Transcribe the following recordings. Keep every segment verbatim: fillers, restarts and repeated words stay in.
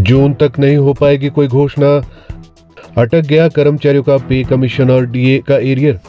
जून तक नहीं हो पाएगी कोई घोषणा, अटक गया कर्मचारियों का पे कमीशन और डीए का एरियर।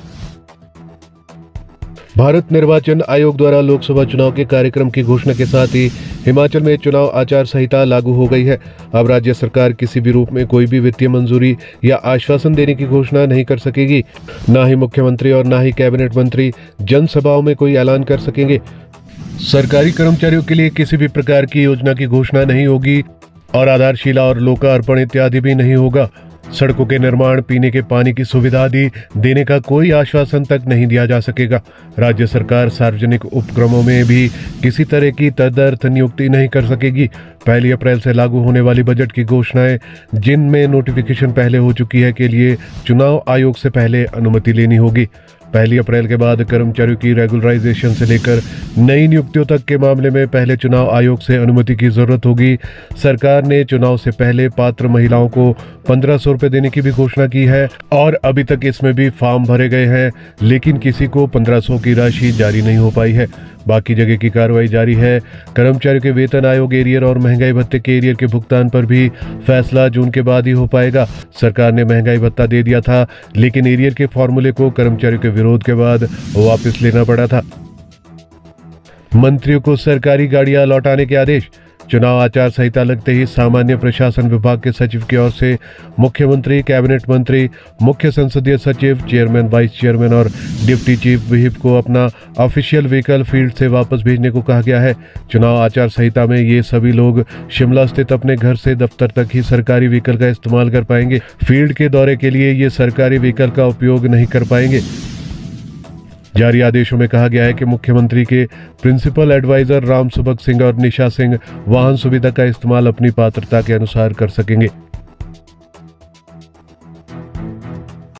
भारत निर्वाचन आयोग द्वारा लोकसभा चुनाव के कार्यक्रम की घोषणा के साथ ही हिमाचल में चुनाव आचार संहिता लागू हो गई है। अब राज्य सरकार किसी भी रूप में कोई भी वित्तीय मंजूरी या आश्वासन देने की घोषणा नहीं कर सकेगी। न ही मुख्यमंत्री और न ही कैबिनेट मंत्री जनसभाओं में कोई ऐलान कर सकेंगे। सरकारी कर्मचारियों के लिए किसी भी प्रकार की योजना की घोषणा नहीं होगी और आधारशिला और लोकार्पण इत्यादि भी नहीं होगा। सड़कों के निर्माण, पीने के पानी की सुविधा आदि देने का कोई आश्वासन तक नहीं दिया जा सकेगा। राज्य सरकार सार्वजनिक उपक्रमों में भी किसी तरह की तदर्थ नियुक्ति नहीं कर सकेगी। पहली अप्रैल से लागू होने वाली बजट की घोषणाएं, जिनमें नोटिफिकेशन पहले हो चुकी है, के लिए चुनाव आयोग से पहले अनुमति लेनी होगी। पहली अप्रैल के बाद कर्मचारियों की रेगुलराइजेशन से लेकर नई नियुक्तियों तक के मामले में पहले चुनाव आयोग से अनुमति की जरूरत होगी। सरकार ने चुनाव से पहले पात्र महिलाओं को पंद्रह सौ रुपए देने की भी घोषणा की है और अभी तक इसमें भी फॉर्म भरे गए हैं, लेकिन किसी को पंद्रह सौ की राशि जारी नहीं हो पाई है। बाकी जगह की कार्रवाई जारी है। कर्मचारियों के वेतन आयोग एरियर और महंगाई भत्ते के एरियर के भुगतान पर भी फैसला जून के बाद ही हो पाएगा। सरकार ने महंगाई भत्ता दे दिया था, लेकिन एरियर के फॉर्मूले को कर्मचारियों के विरोध के बाद वापस लेना पड़ा था। मंत्रियों को सरकारी गाड़ियां लौटाने के आदेश। चुनाव आचार संहिता लगते ही सामान्य प्रशासन विभाग के सचिव की ओर से मुख्यमंत्री, कैबिनेट मंत्री, मुख्य संसदीय सचिव, चेयरमैन, वाइस चेयरमैन और डिप्टी चीफ व्हिप को अपना ऑफिशियल व्हीकल फील्ड से वापस भेजने को कहा गया है। चुनाव आचार संहिता में ये सभी लोग शिमला स्थित अपने घर से दफ्तर तक ही सरकारी व्हीकल का इस्तेमाल कर पाएंगे। फील्ड के दौरे के लिए ये सरकारी व्हीकल का उपयोग नहीं कर पाएंगे। जारी आदेशों में कहा गया है कि मुख्यमंत्री के प्रिंसिपल एडवाइजर राम सुभग सिंह और निशा सिंह वाहन सुविधा का इस्तेमाल अपनी पात्रता के अनुसार कर सकेंगे।